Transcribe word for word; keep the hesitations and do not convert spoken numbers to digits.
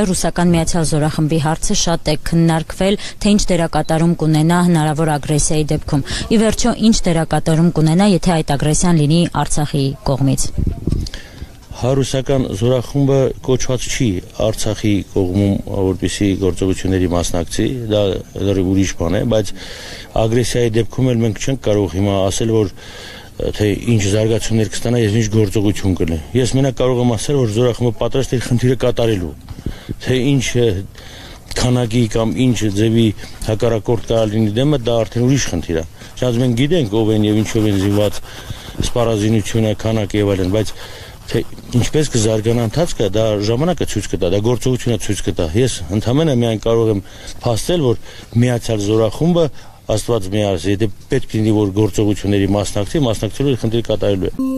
ռուսական միացյալ զորախմբի հարցը շատ է քննարկվել, թե ինչ դերակատարում կունենա հնարավոր ագրեսիայի դեպքում։ Ի վերջո, ինչ դերակատարում կունենա, եթե այդ ագրեսիան լինի Արցախի կողմից։ Ռուսական զորախումբը կոչված չի Արցախի կողմում, որպեսզի գործողությունների մասնակցի, դա լրիվ ուրիշ բան է, բայց ագրեսիայի դեպքում էլ մենք չենք կարող հիմա ասել, որ թե ինչ զարգացումներ կստանա եւ ինչ գործողություն կլինի։ Ես մենակ կարող եմ ասել, որ զորախումբը պատրաստ է խնդիրը կատարելու, թե ինչ քանակի կամ ինչ ձևի հակառակորդ կարող լինի դեմը, դա արդեն ուրիշ խնդիր է։ Չնայած մենք գիտենք ով են եւ ինչով են զինված, սպառազինությունը, քանակը եւ այլն, բայց թե ինչպես կզարգանա ընթացքը, դա ժամանակը ցույց կտա, դա գործողությունը ցույց կտա։ Ես ընդհանրապես միայն կարող եմ փաստել, որ միացյալ զորախումբը Աստված միարս, եթե պետք լինի որ գործողությունների մասնակցի, մասնակցելու խնդիր կատարելու է։